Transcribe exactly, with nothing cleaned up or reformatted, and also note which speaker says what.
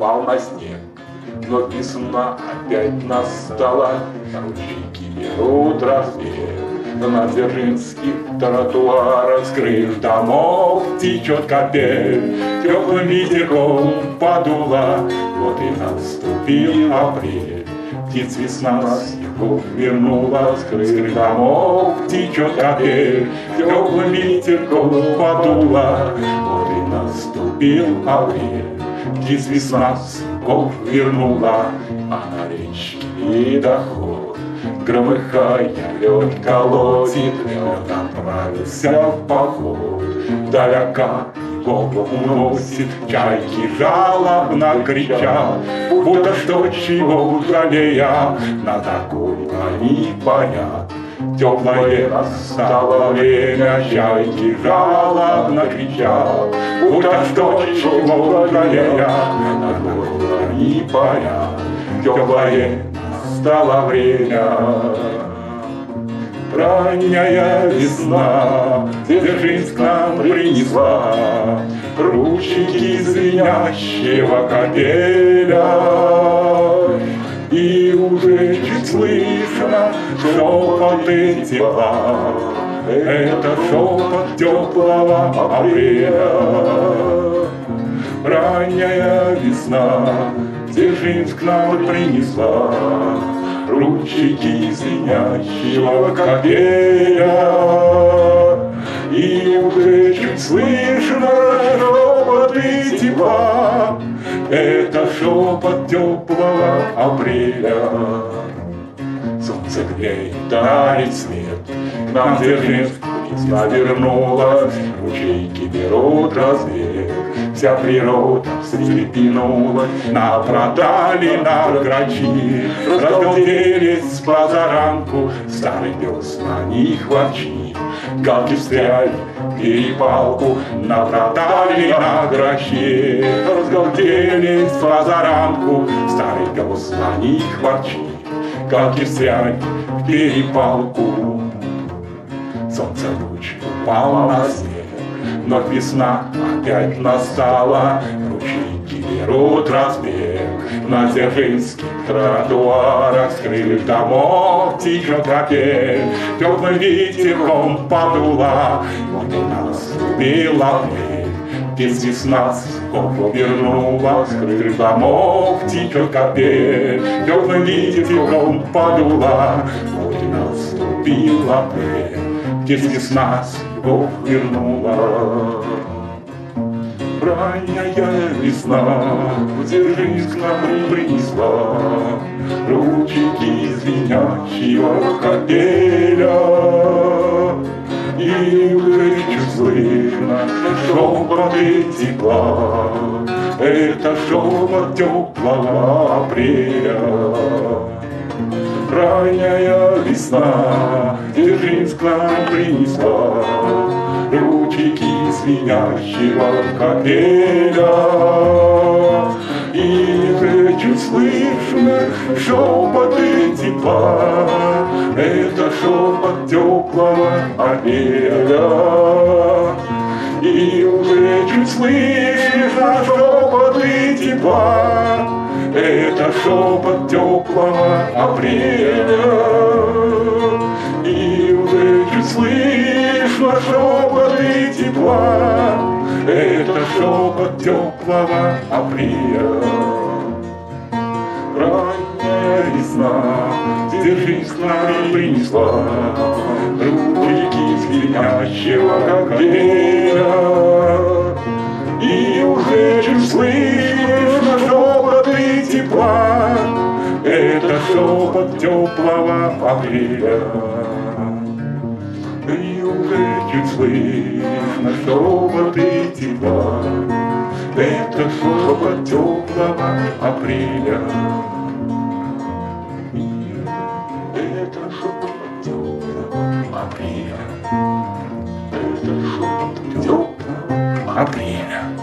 Speaker 1: упал на снег. Но весна опять настала, ручейки берут разбег. На дзержинских тротуарах скрыв домов течет капель, теплым ветерком подула, вот и наступил апрель. Птиц весна снегов вернула, скрыв домов течет капель, теплым ветерком подула, вот и наступил апрель. Птиц весна снегов вернула, а на речке ледоход, громыхая, лед колотит, лед отправился в поход. Далека голову уносит, чайки жалобно кричат, будто что чего жалея, на такой они парят. Теплое настало время, чайки жалобно кричат, будто что чего жалея, на такой они парят. Теплое настало время. Ранняя весна Дзержинск нам принесла ручейки звенящего капеля, и уже чуть слышно шепоты тепла, это шепот теплого апреля. Ранняя весна Дзержинск нам принесла ручейки звенящего капеля, и уже чуть слышно шепоты тепла, это шепот теплого апреля. Солнце греет, дарит свет, к нам Дзержинск весна вернулась, ручейки берут разбег. Вся природа встрепенулась, напродали на грачи, разгалделись с позаранку, старый пес на них ворчит. Галки встряли в перепалку, напродали на грачи, разгалделись с позаранку, старый пес на них ворчит. Галки встряли в перепалку. Солнце луч упал на снег, но весна опять настала, ручейки берут разбег. На дзержинских тротуарах скрытых домов течет капель, теплым ветерком подула, вот и наступил апрель. Птиц весна снегов вернула, скрытых домов течет капель, теплым ветерком подула, вот и наступил апрель. Птиц весна снегов вернула. Ранняя весна Дзержинск нам принесла ручейки звенящего капеля, и уже чуть слышно шепоты тепла, это шепот теплого апреля. Ранняя весна Дзержинск нам принесла ручейки звенящего капеля, и уже чуть слышно шепоты тепла, это шепот теплого апреля. И уже чуть слышно шепоты тепла, это шепот теплого апреля. И уже чуть слышно шепоты тепла, это шепот теплого апреля. Ранняя весна Дзержинск нам принесла ручейки звенящего капеля, и уже чуть слышно шепоты тепла, это шепот теплого апреля. И уже чуть слышно шепоты тепла, это шепот теплого апреля. Это шепот теплого апреля. Это шепот теплого апреля.